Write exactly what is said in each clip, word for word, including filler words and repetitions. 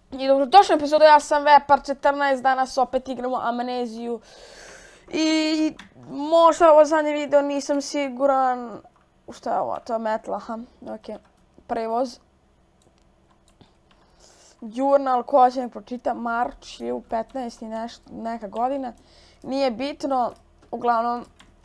I dobrodošli u epizodu, ja sam Vepar četrnaest, danas opet igramo Amneziju. I možda ovo zadnji video, nisam siguran. Šta je ovo? To je metla, aha, ok. Prevoz. Journal, ko će nek pročita, Marč je u petnaest i neka godina. Nije bitno, uglavnom.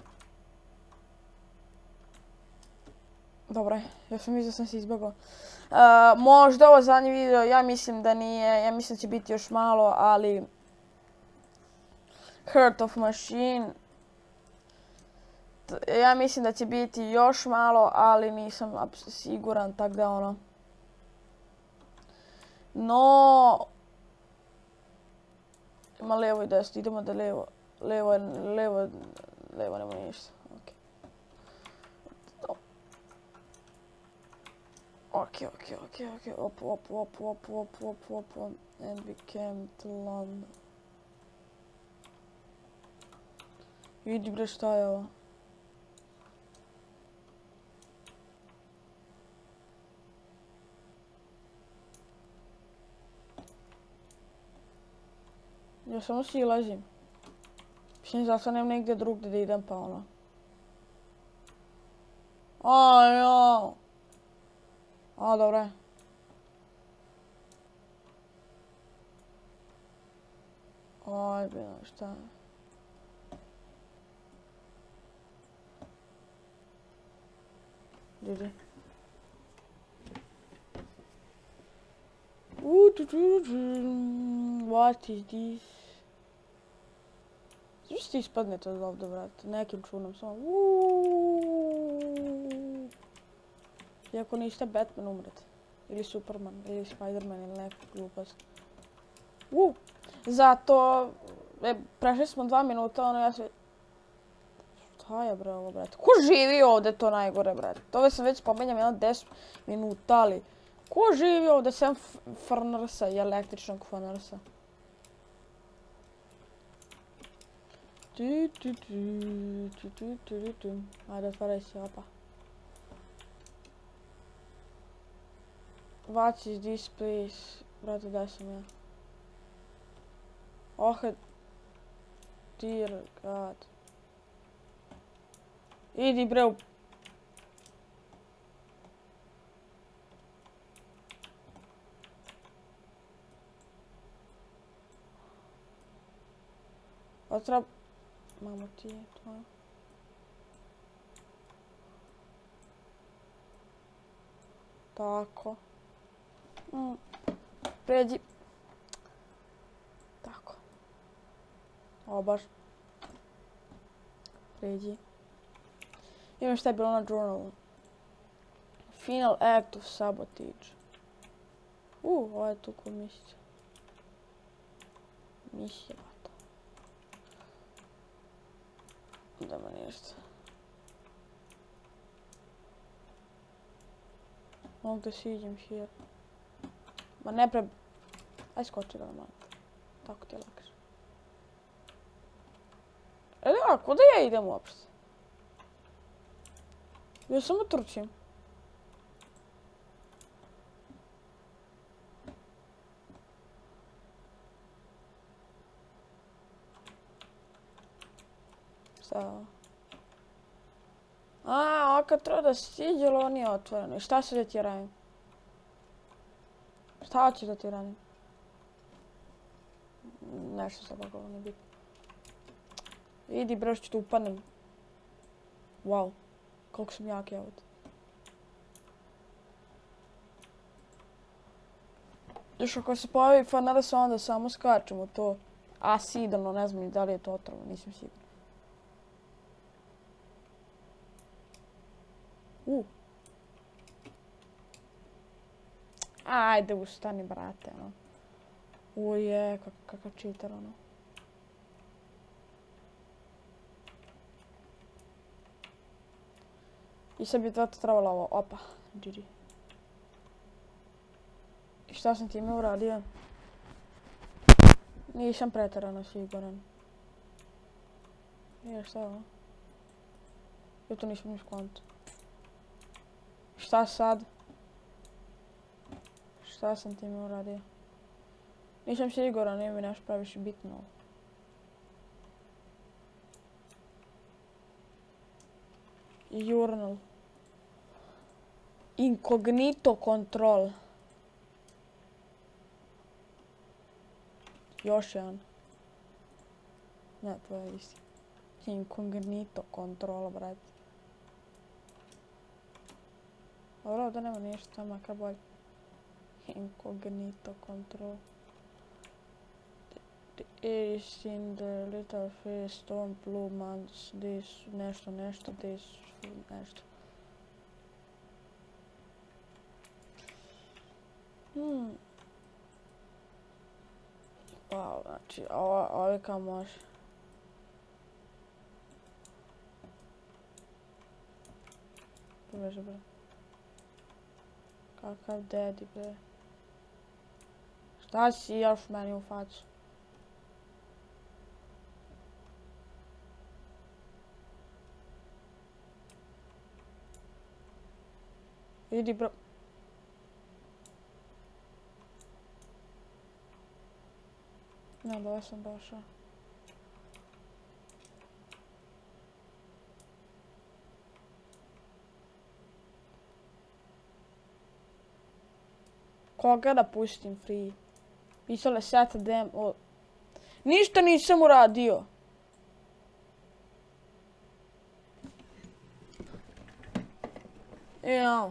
Dobro, ja sam mislio da sam se izbjegao. Uh, možda ovo zadnji video, ja mislim da nije, ja mislim da će biti još malo, ali Heart of Machine, ja mislim da će biti još malo, ali nisam siguran, tako da ono. No, ima levo i desno, idemo da levo, levo, levo, levo nema ništa. Okay, okay, okay, okay, op, op, op, op, op, op, op, and we came to London. Vidi bre šta je ovo. Ja samo silazim. Mislim zato nemam negdje drugdje da idem pa ono. Aj, jo. A, dobro je. Aj, bilo, šta je? Ljudi. What is this? Zašto ti ispadnete od ovdje, brate? Nekim čunom samo. Iako niste Batman, umrete. Ili Superman, ili Spiderman, ili neka glupost. Uh, zato, e, prešli smo dva minuta, ono ja sve... Šta je bre ovo, brate? Ko živi ovdje, to najgore, brate? To sam već spomenjam jedno deset minuta, ali... Ko živi ovdje, sem Furnarsa i električnog Furnarsa? Ajde, otvaraj se, opa. What is this place? Brate, gdje sam ja? Oh, dear god. Idi bre u... Otra... Mamo ti je to. Tako. Mm. Pređi. Tako. Ovo baš. Pređi. Imam šta je bilo na journalu. Final act of sabotage. Uh, ovo je tu ko misija. Misija, bata. Idemo ništa. Mogu da siđem here. Ma ne pre... Aj skoči ga na malo. Tako ti je lakše. E da, kuda ja idem uopšte? Ja samo trčim. Šta je ovo? A, ovo kad treba da siđe, ali ovo nije otvoreno. I šta se da ti radim? Šta hoćeš da ti radim? Nešto sad bako ovo ne biti. Idi bre, što ću tu upadnem. Wow. Koliko sam jak je ovdje. Još ako se pojavi Furnars, onda samo skačemo u to. Acidno, ne znam ni da li je to otrovo, nisam siguran. Uh. Ajde, ustani, brate, ono. Uje, kakav cheater, ono. I sad bi to trebalo ovo, opa, G G. I šta sam time uradio? Nisam pretjerano siguran. Je, šta je ovo? Ja to nisam ni skonto. Šta sad? Šta sam time uradio? Nisam siguran, nije mi nešto previše bitno. Journal. Incognito control. Još jedan. Ne, to je isti. Incognito control, brate. Dobro, ovdje nema ništa, makar bolje. Incognito control. Is in the little face, storm, blue months, this, nešto, nešto, this, nešto. Hmm. Wow, znači, ovo, ovo kao može. Poveže, bre. Kakav daddy, bre. Šta si još meni u facu? Idi, bro. Ne, dole sam došao. Koga da pustim free? Pisale set them all. Ništa nisam uradio. Jao.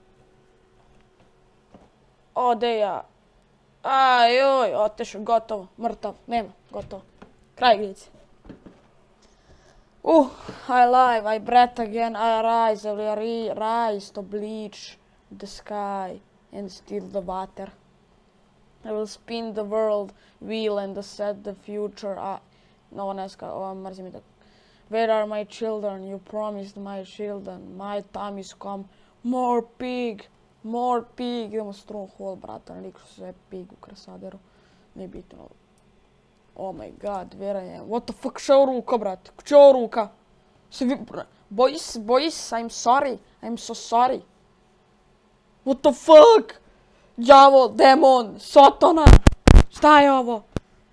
Ode ja. Ajoj, otešao, gotovo, mrtav, nema, gotovo. Kraj igrice. Uh, I live, I breath again, I rise, I re rise to bleach the sky and steal the water. I will spin the world wheel and set the future up. No one else, oh, mrzim mi tako. Where are my children? You promised my children. My time is come. More pig. More pig. Idemo stronghold, brata. Naliko su sve pig u krasaderu. Nije bitno. Oh my god, where I am? What the fuck? Šta je ruka, brate? Šta je ruka? Boys, boys, I'm sorry. I'm so sorry. What the fuck? Đavo, demon, Satana. Šta je ovo?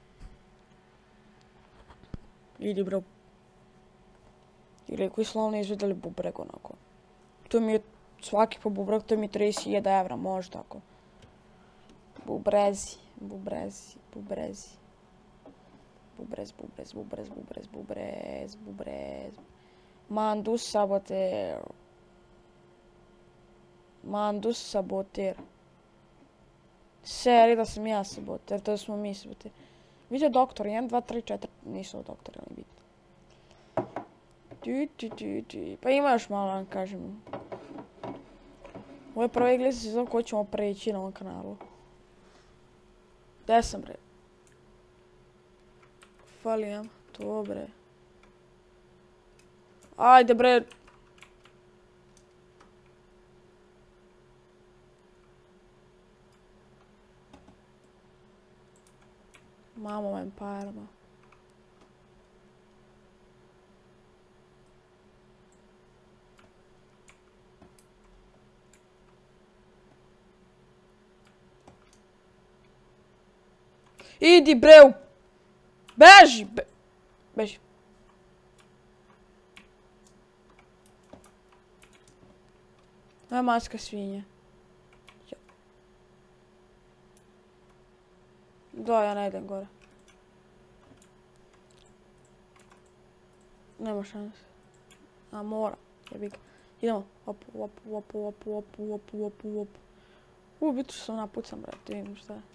Idi, bro. Ili koji slovno izvedeli bubreg onako. To mi je svaki po bubreg, to mi je trideset hiljada evra, može tako. Bubrezi, bubrezi, bubrezi. Bubrez, bubrez, bubrez, bubrez, bubrez, bubrez. Mandus saboter. Mandus saboter. Seri da sam ja saboter, to smo mi saboter. Vidio doktor, jedan, dva, tri, četiri, nisu doktori, ali bitno. Tu, tu, tu, tu. Pa ima još malo, vam kažem. Ovo je prva igrica sezon koju ćemo preći na ovom kanalu. Gdje sam, bre? Falijam, to, bre. Ajde, bre. Mamo vampirima. Idi, bre! Beži! Be Beži. Ovo je maska svinje. Da, ja ne idem gore. Nema šanse. A mora. Jebi ga. Idemo. Op, op, op, op, op, op, op, op. U, biti što sam napucan, brate. Vidim šta je.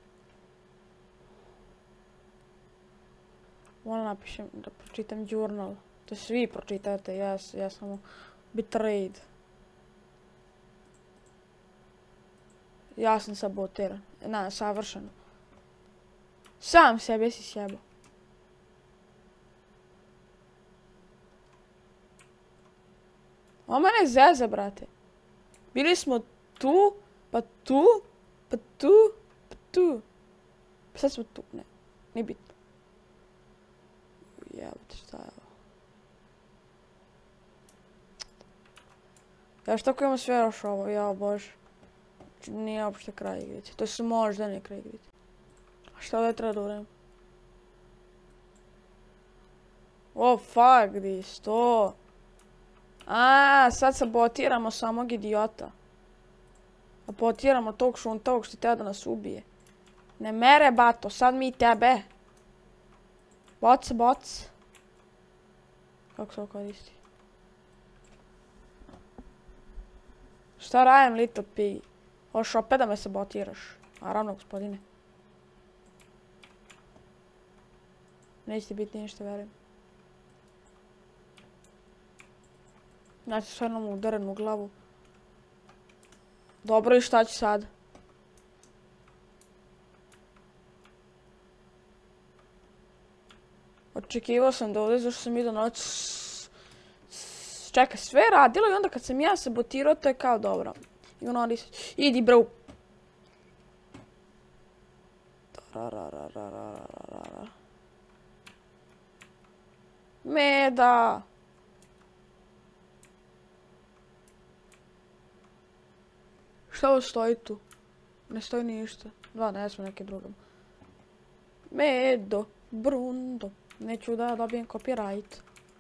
Moram napišem da pročitam journal. To svi pročitate, ja, ja samo betrayed. Ja sam sabotiran. Ne, savršeno. Sam sebe si sjebao. Ovo mene zeza, brate. Bili smo tu, pa tu, pa tu, pa tu. Pa sad smo tu, ne, nije bitno. Jebate, šta je ovo? Ja što tako imam sve još ovo, ja bože. Nije uopšte kraj igrice, to se možda nije kraj igrice. Šta ovdje treba da uradim? O, fuck this, to. A, sad sabotiramo samog idiota. Sabotiramo tog šuntavog što teo da nas ubije. Ne mere, bato, sad mi tebe. Boc, boc. Kako se ovo koristi? Šta radim, little pig? Hoš opet da me sabotiraš. Naravno, gospodine. Neće biti ništa, verujem. Znači, stvarno mu udaren u glavu. Dobro, i šta ću sad? Očekivao sam da ovdje, zašto sam ido noć. Čekaj, sve je radilo i onda kad sam ja sabotirao, to je kao dobro. I ono, idi bro. Meda. Šta ovo stoji tu? Ne stoji ništa. Da, ne smo neke druge. Medo, Brundo. Neću da dobijem copyright.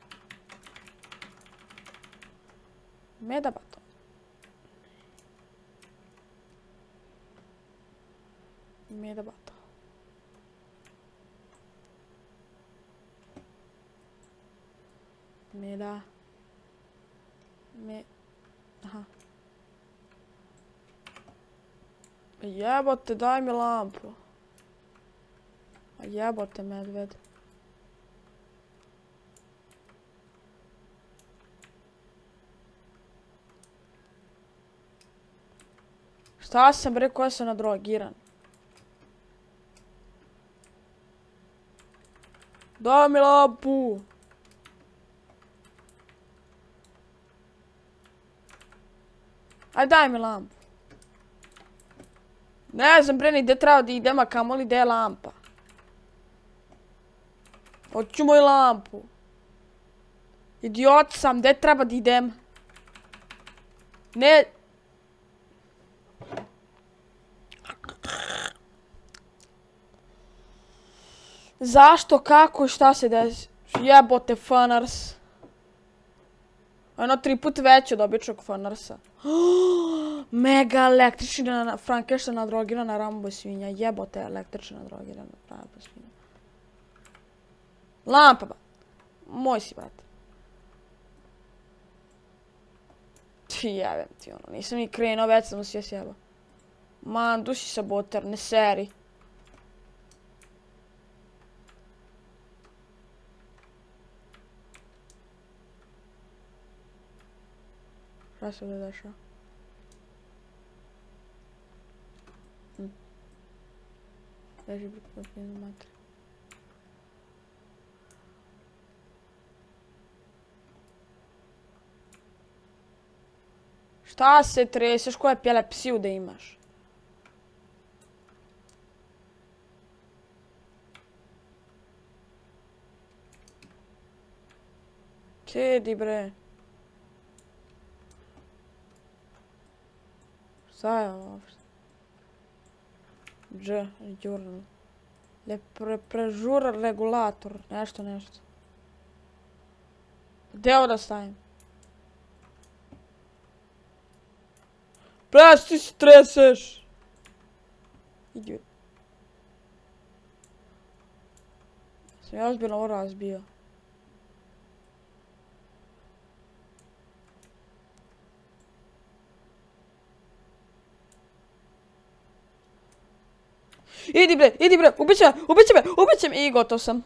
Meda bato. Meda bato. Meda. Me... Aha. Jebote, daj mi lampu. A jebote, medved. Šta sam rekao, ja sam nadrogiran. Daj mi lampu. Aj daj mi lampu. Ne znam bre ni gdje treba da idem, a kamoli gdje je lampa. Hoću moju lampu. Idiot sam, gdje treba da idem? Ne... Zašto, kako i šta se desi? Jebote, Funars. Ono tri put veće od običnog Funarsa. Mega električna Frankenstein nadrogirana Rambo svinja. Jebote, električna nadrogirana Rambo svinja. Lampa, ba. Moj si, brate. Ti jebem ti ono, nisam ni krenuo, već sam si ja sjebao. Man, du si saboter, ne seri. Šta se ovdje dešava? Hm. Leži pripotnjenu matri. Šta se treseš, koja epilepsiju da imaš? Sjedi bre. Šta je ovo uopšte? Dž, journal. Le pre, prežur regulator, nešto, nešto. Gdje ovo da stavim? Presti se treseš! Idiot. Sam ja ozbiljno ovo razbio. Idi bre, idi bre, ubiće me, ubiće me, ubiće me i gotov sam.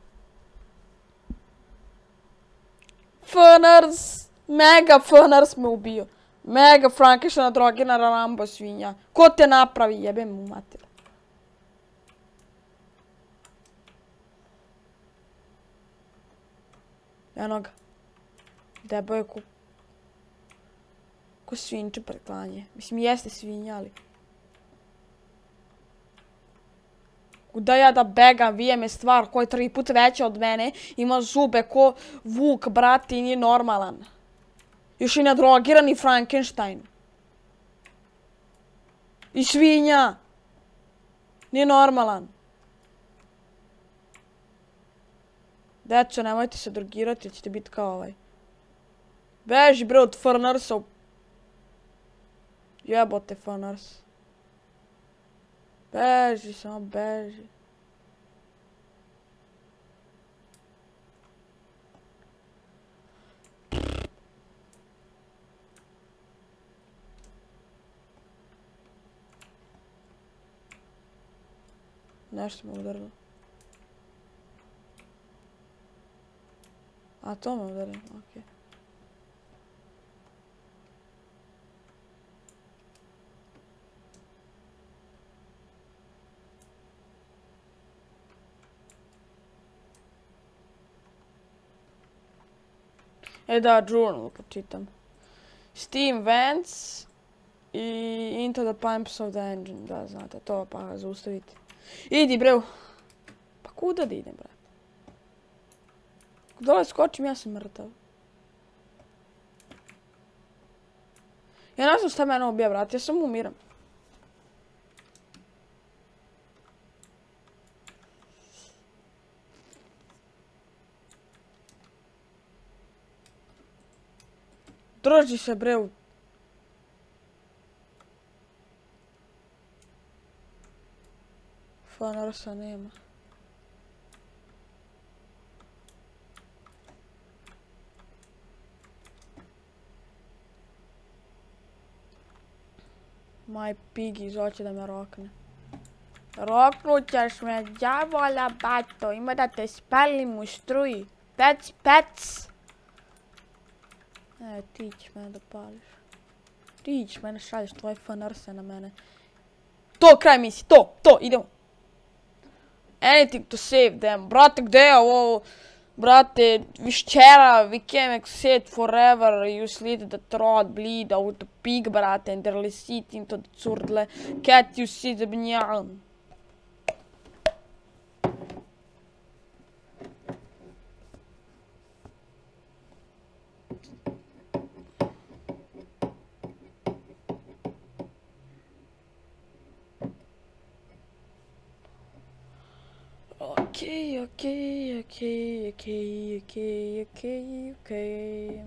Funars, mega Funars me ubio. Mega Frankenstein nadrogirana Rambo svinja. Ko te napravi, jebem mu mater. Eno ga. Debo je ko... Ko svinče preklanje. Mislim, jeste svinja, ali... Kuda ja da begam, vije me stvar koja je tri put veća od mene, ima zube ko Vuk, brati, i nije normalan. Još i nadrogirani Frankenstein. I svinja. Nije normalan. Deco, nemojte se drogirati, ćete biti kao ovaj. Beži bre od Fnrsa. Jebote Fnrs. Beži, samo beži. Nešto me udarilo. A to me udarilo, okej. E da, journal počitam. Steam vents i into the pipes of the engine, da znate to, pa ga zaustaviti. Idi bre. Pa kuda da idem, brate? Dole skočim, ja sam mrtav. Ja ne znam šta mene ubija, brate, ja sam umiram. Drži se bre u... Fnrsa nema. My piggies hoće da me rokne. Roknut ćeš me, djavola bato, ima da te spalim u struji. Pec, pec! E, ti ćeš mene da pališ. Ti ćeš mene šalješ tvoje Fnrse na mene. To, kraj misli, to, to, idemo. Anything to save them. Brate, gde je ovo? Brate, višćera, we came exit forever, you slid the throat, bleed out the pig, brate, and they're sit into the curdle. Cat, you see the bnjam. Okej, okej, okej, okej, okej, okej, okej.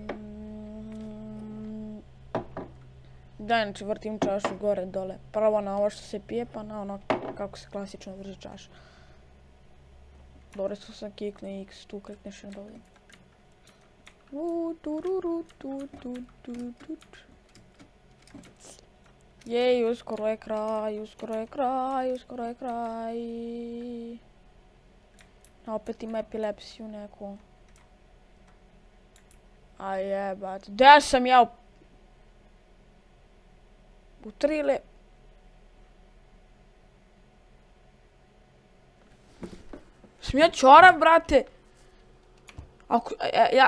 Da, inače vrtim čašu gore, dole. Prvo na ovo što se pije, pa na ono kako se klasično drži čaša. Dobro, što sam kikne X, tu klikneš na dole. Jej, uskoro je kraj, uskoro je kraj, uskoro je kraj. Opet ima epilepsiju neku. A jebat. Gdje sam ja? U trile. Sam ja čorab, brate? Ako, ja, ja...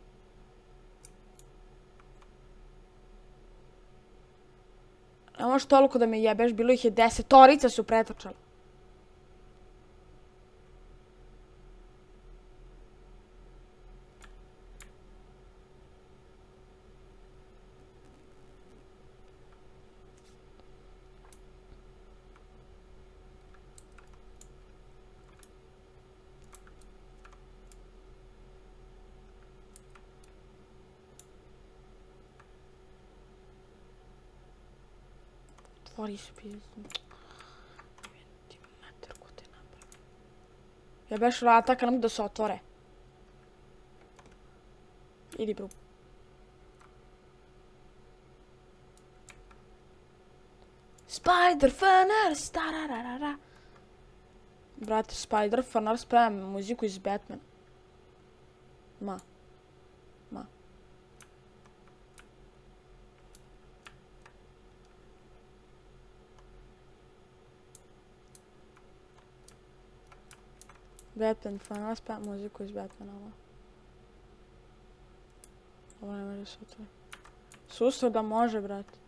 Ne možeš toliko da me jebeš, bilo ih je desetorica su pretrčali. Otvori se pizdu. Ti mater, ko te napravi. Jebeš vrata kad nam da se otvore. Idi bro. Spider Fnrs, tararara. Brate, Spider Fnrs spremam muziku iz Batman. Ma. Ma. Batman Fnrs spremam muziku iz Batmana. Ovo ne može se otvori. Susto da može, brate.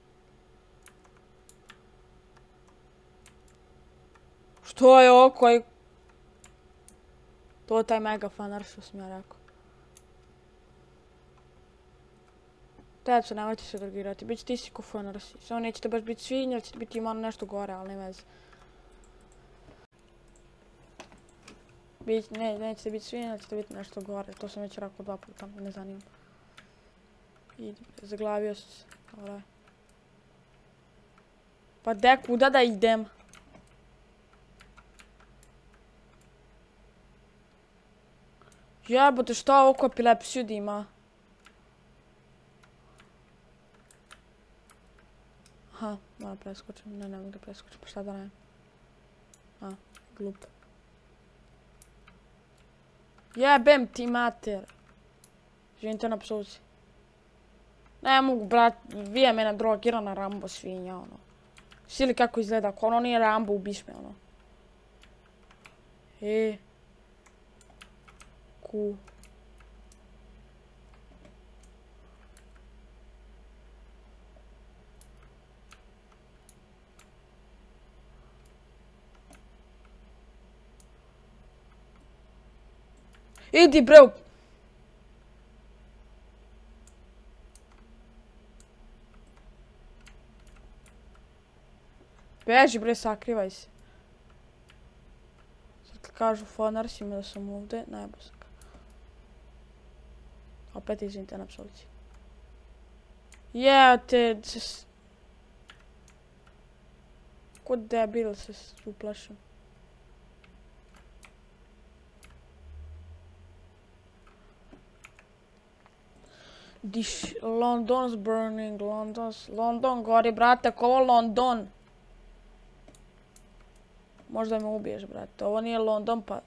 Što je ovo koji... To je taj mega Fnrs što sam ja rekao. Deco, nemojte se drogirati, bit ćete isti ko Fnrsi. Samo nećete baš biti svinje, jer ćete biti malo nešto gore, ali ne veze. Bić, ne, nećete biti svinja, ćete biti nešto gore. To sam već rekao dva puta, ne zanima. Idi, zaglavio sam se. Dobra. Pa de, kuda da idem? Jebote, šta ovo ko epilepsiju da ima? Aha, moram preskočim. Ne, ne mogu da preskočim, pa šta da ne? A, glup. Jebem ti mater. Živite na psuci. Ne mogu, brat, vije mene drogirana Rambo svinja, ono. Sili kako izgleda, ako ono nije Rambo, ubiš me, ono. E. Ku. Idi bre. Beži bre, sakrivaj se. Sad kad kažu fonar si me da sam ovdje, najbo sam ga. Opet izvinite na psovci. Jeo te... Ko debil se uplašim. This London's burning, London's... London gori, brate, ko ovo London? Možda me ubiješ, brate, ovo nije London, pa...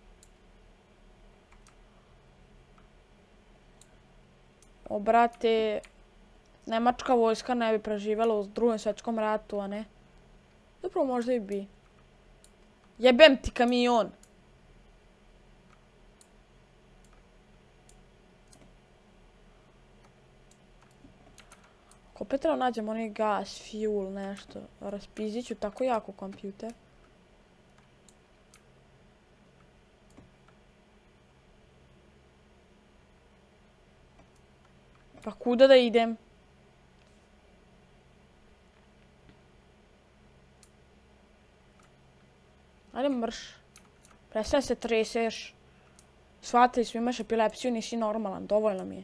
O, brate... Nemačka vojska ne bi preživjela u drugom svjetskom ratu, a ne? Zapravo možda i bi. Jebem ti kamion! Ako opet treba nađem onaj gas, fuel, nešto. Raspizit ću tako jako kompjuter. Pa kuda da idem? Ajde mrš. Prestaň se treseš. Shvatili smo, imaš epilepsiju, nisi normalan, dovoljno mi je.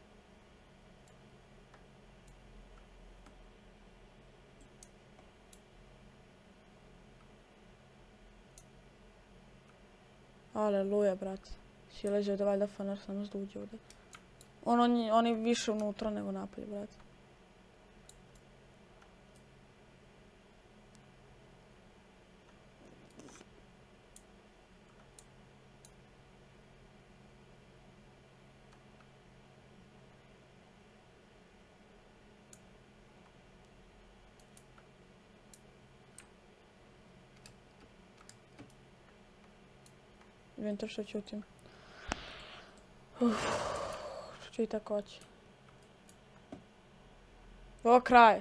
Aleluja, brat. Sileđe da valjda fanar samo da uđe ovdje. On, on, on je više unutra nego napolje, brat. Vidim to što čutim. Uff, ću i tako oći. Ovo kraj.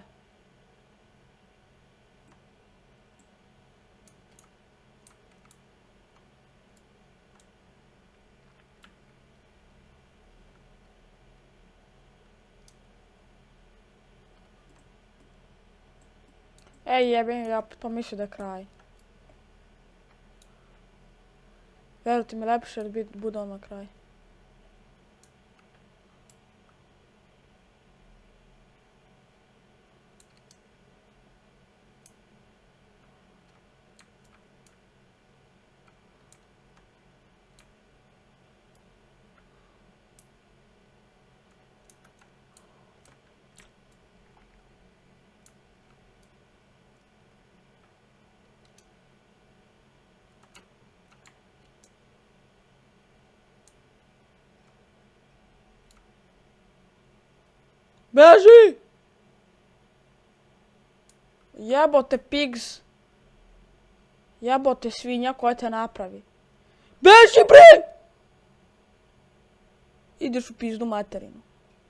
Ej, jebim, ja pomislio da je kraj. Verujte mi, lepše da bude on na kraj. Beži! Jebote pigs. Jebote svinja koja te napravi. Beži bre! Ideš u pizdu materinu.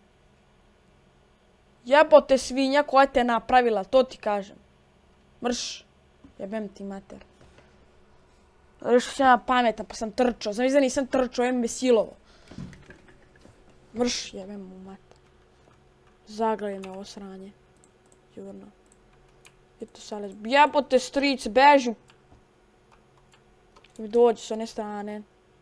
Jebote svinja koja te napravila, to ti kažem. Mrš. Jebem ti mater. Rešao sam ja pametan pa sam trčao. Znam da nisam trčao, jem me silovo. Mrš, jebem mu mater. Zaglavim me ovo sranje. Jurno. Eto saleć. Jebote stric, bežu. Dođi s one strane.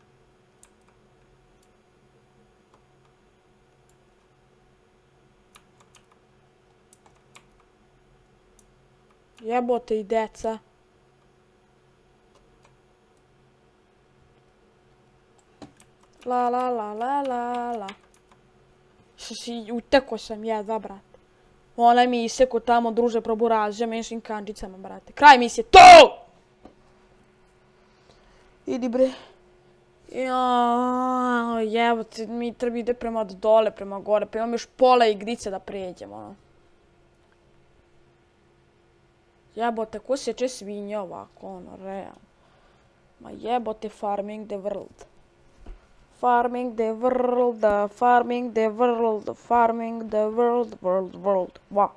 Jebote i deca. La la la la la la. Što si, uteko sam jedva, brate. Ona mi iseko tamo, druže, proburazio menšim kanđicama, brate. Kraj misije, to! Idi, bre. Jaaaa, jebote, mi treba ide prema dole, prema gore, pa imam još pola igrice da pređemo, ono. Jebote, ko sječe svinje ovako, ono, realno. Ma jebote, farming the world. Farming the world, farming the world, farming the world, world, world, wa.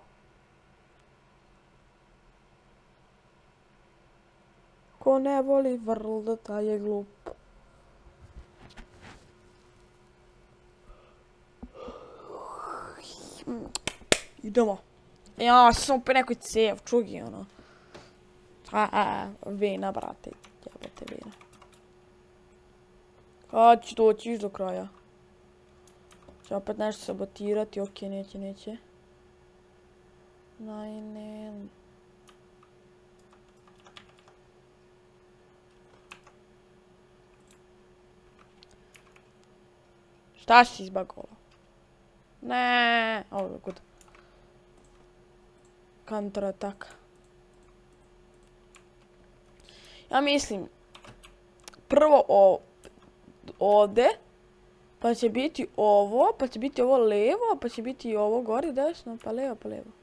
Ko ne voli world, taj je glup. Idemo. Ja, sam opet nekoj cev, čugi, ono. A, a, vena, brate, jebote vena. Kad ću doći do kraja? Će opet nešto sabotirati, okej, neće, neće. Najne. Šta si izbagala? Ne, ovo je good. Counter attack. Ja mislim, prvo o ovdje, pa će biti ovo, pa će biti ovo levo, pa će biti ovo gore, desno, pa levo, pa levo.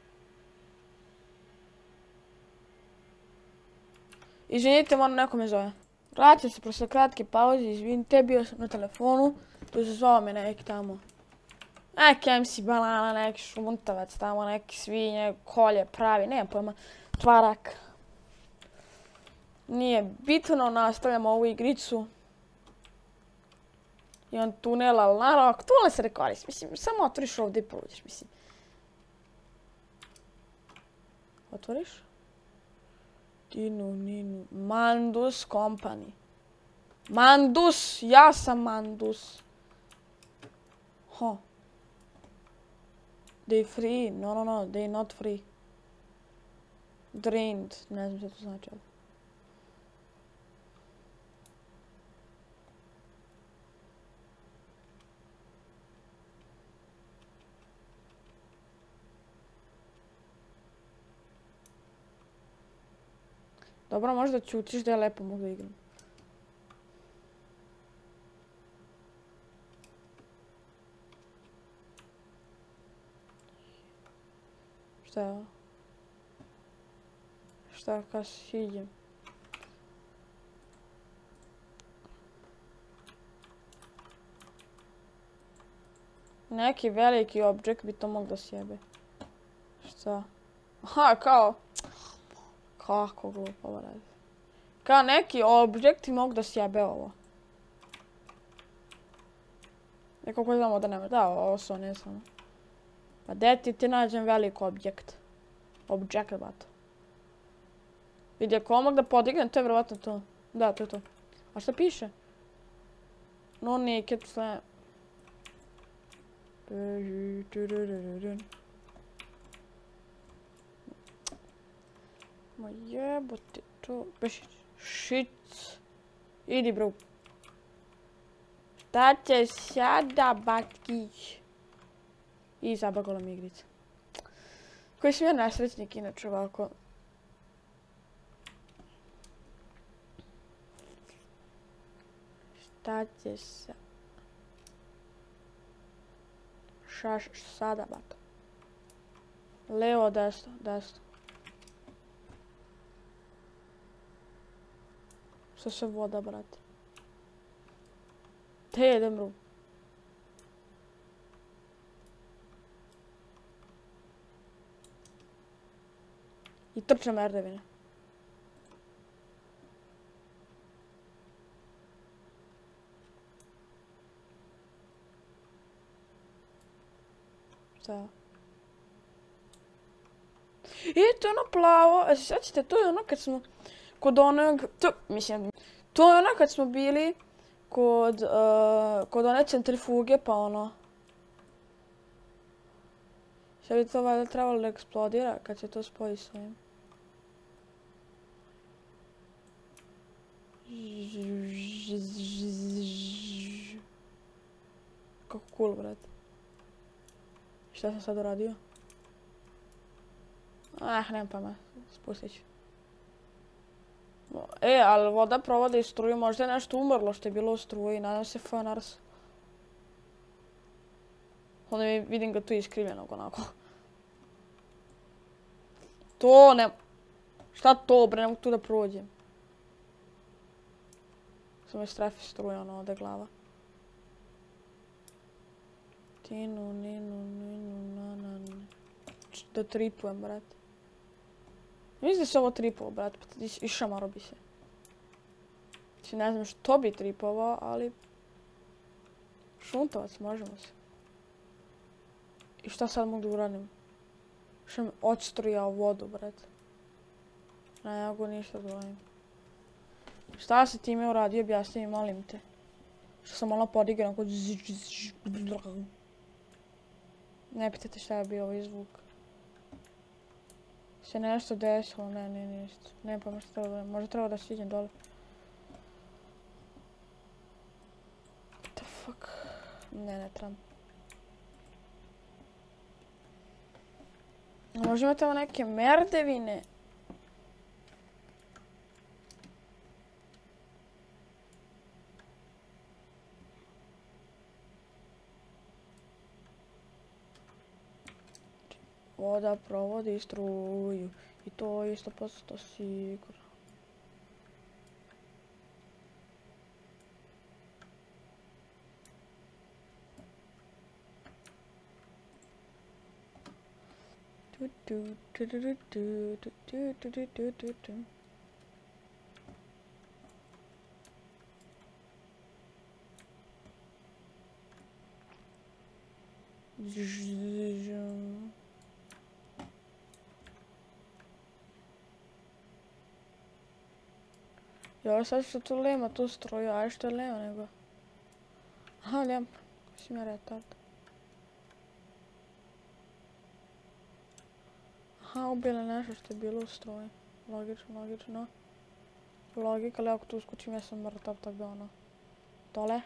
Izvinite, moram, neko me zove. Vraćam se posle kratke pauze, izvinite, bio sam na telefonu, tu se zvao me neki tamo. Neki em si banana, neki šuntavac tamo, neki svinje, kolje pravi, nemam pojma, tvarak. Nije bitno, nastavljamo ovu igricu. Imam tunel, ali naravno, tunel se ne koristi, mislim, samo otvoriš ovdje i prođeš, mislim. Otvoriš? Dinu, ninu, Mandus Company. Mandus, ja sam Mandus. Huh. They free, no, no, no, they not free. Drained, ne znam što to znači, ali. Dobro, možda ćutiš da je lepo mogu da igram. Šta je ovo? Šta kad siđem? Neki veliki objekt bi to moglo da sjebe. Šta? Aha, kao... Kako glupo ovo radi. Kao neki objekti mogu da sjebe ovo. Neko ko znamo da nema. Da, ovo su ne samo. Pa gdje ti ti nađem velik objekt? Objekt, bato. Vidi, ako mogu da podignem, to je vjerovatno to. Da, to je to. A šta piše? No naked slam. Ma jebote to, baš shit. Idi bro. Šta će sada, batkić? I zabagala mi igrica. Koji sam ja nesrećnik inače ovako. Šta će sa... Šaš sada, bato. Levo, desno, desno. Što se voda, brate. Te jedem, bro. I trče merdevine. Šta? E, to je ono plavo. A se sjećate, to je ono kad smo kod onog... To, mislim, To je ono kad smo bili kod, uh, kod one centrifuge, pa ono... Sad bi to valjda trebalo da eksplodira kad se to spoji s ovim. Kako cool, brat. Šta sam sad uradio? Ah, nemam pojma, spustit ću. E, ali voda provodi struju, možda je nešto umrlo što je bilo u struji, nadam se Fanars. Onda vidim ga tu iskrivljenog onako. To ne... Šta to bre, ne mogu tu da prođem. Samo je strefi struja, ono, ode glava. Tinu, ninu, ninu, na, na, na. Da tripujem, brat. Mislim da se ovo tripovao, brat, pa išamaro bi se. Znači, ne znam što bi tripovao, ali... Šuntovac, možemo se. I šta sad mogu da uradim? Što mi odstrujao vodu, brat. Ne mogu ništa da uradim. Šta si time uradio, objasni mi, molim te. Što sam malo podigao, kod ne pitajte šta je bio ovaj zvuk. Se nešto desilo, ne, ne, ništa. Ne pa možda treba da, možda treba da siđem dole. What the fuck? Ne, ne trebam. Možda imate ovo neke merdevine. Voda provodi struju i to je sto posto sigurno. Tu tu tu tu tu tu tu tu tu tu tu tu. Jo, sad što tu lema tu struju, aj što je lema nego. Aha, ljem, si mi retard. Aha, ubili nešto što je bilo u struji. Logično, logično. Logika, ali ako tu uskočim ja sam mrtav, tako da ono. Dole.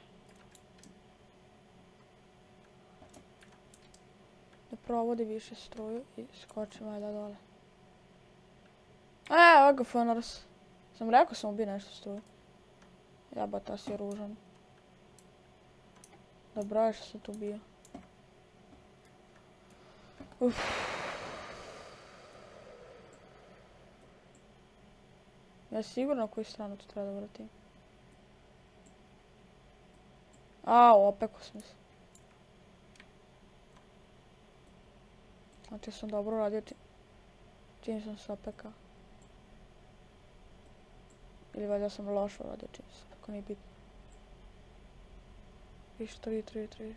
Da provodi više struju i skočim valjda dole. E, evo ga Fanars. Sam rekao sam ubi nešto struju. Jebata si ružan. Dobro je što sam tu bio. Uff. Ja sigurno koju stranu tu treba da vratim. Au, opeko sam se. Znači sam dobro uradio čim sam se opekao. Ili valjda sam lošo uradio čim sam, tako nije bitno. Iš, tri, tri, tri.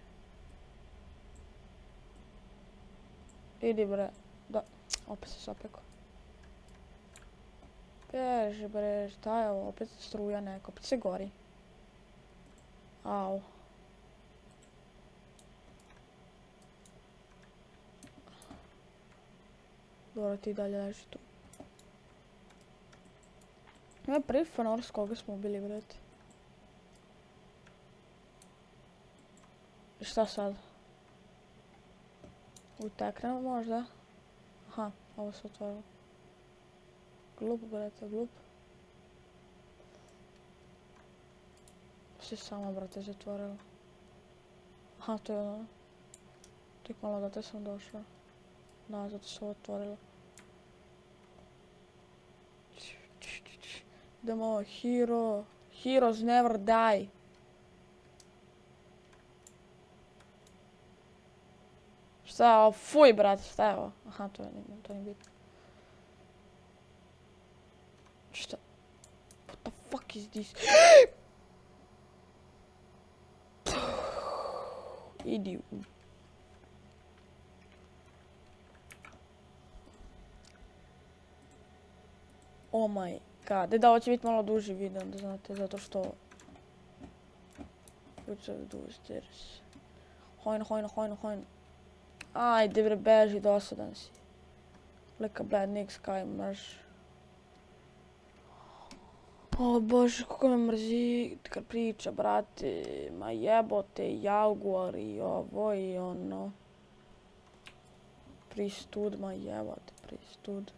Idi bre, da, opet sam se opekao. Beži bre, šta je ovo, opet struja neka, opet se gori. Au. Dobro, ti dalje leži tu. Ovo je prvi Fanars koga smo ubili, brate. I šta sad? Uteknemo možda? Aha, ovo se otvorilo. Glup, brate, glup. Se sama, brate, zatvorilo. Aha, to je ono. Tek malo da te sam došla. Da, zato se otvorilo. Idemo, hero. Heroes never die. Šta je ovo? Fuj, brate, šta je ovo? Aha, to nije bitno. Šta? What the fuck is this? Idi u... Oh my god. E da, ovo će biti malo duži video, da znate, zato što... Hojno, hojno, hojno, hojno. Ajde bre, beži, dosadan si. Lika bled, nik skaj mrš. O bože, kako me mrzi kad priča, brate. Ma jebote, Jaguar i ovo i ono. Pristud, ma jebote, pristud.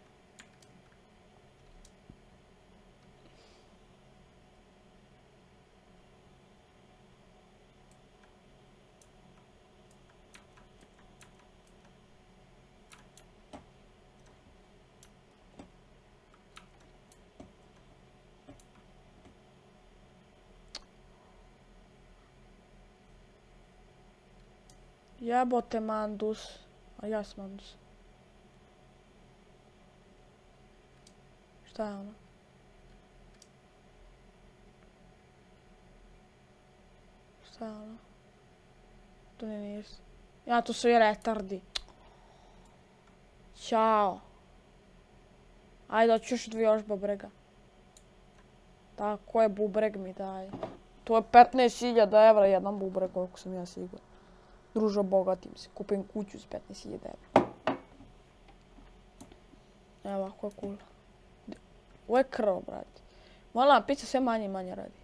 Jebote Mandus. A ja sam Mandus. Šta je ono? Šta je ono? To nije nis. Ja, to su i retardi. Ćao. Ajde, hoću još dvije još bubrega. Tako je, bubreg mi daj. To je petnaest hiljada evra jedan bubreg, koliko sam ja siguran. Druže, obogatim se. Kupim kuću s petnaest hiljada evra. Evo, ovako je cool. Ovo je krv, brate. Moram, pizza sve manje i manje radi.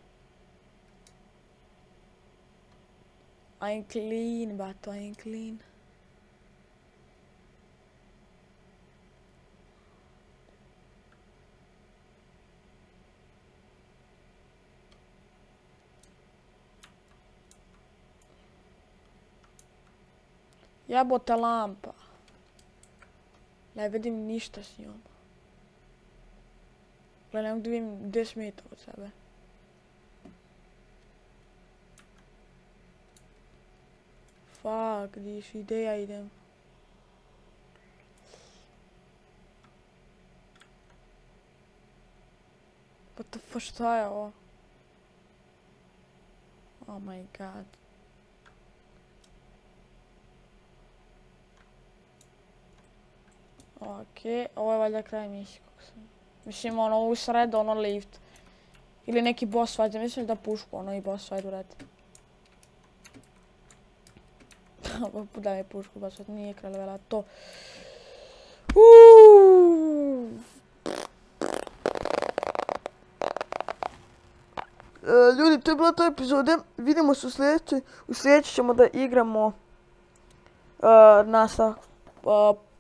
I'm clean, bato, I'm clean. Jebote lampa. Ne vidim ništa s njom. Gle, ne mogu da vidim gdje smeta od sebe. Fuck, diš, gdje ja idem? What the fuck, šta je ovo? Oh my god. Okej, ovo je valjda kraj misije, kako sam... Mislim, ono, u sredu, ono, lift. Ili neki boss fight, mislim da pušku, ono, i boss fight uradi. Da mi pušku, boss fight, nije kraj levela, to. Uuuu. Ljudi, to je bila ta epizode. Vidimo se u sljedećoj. U sljedećoj ćemo da igramo nastavak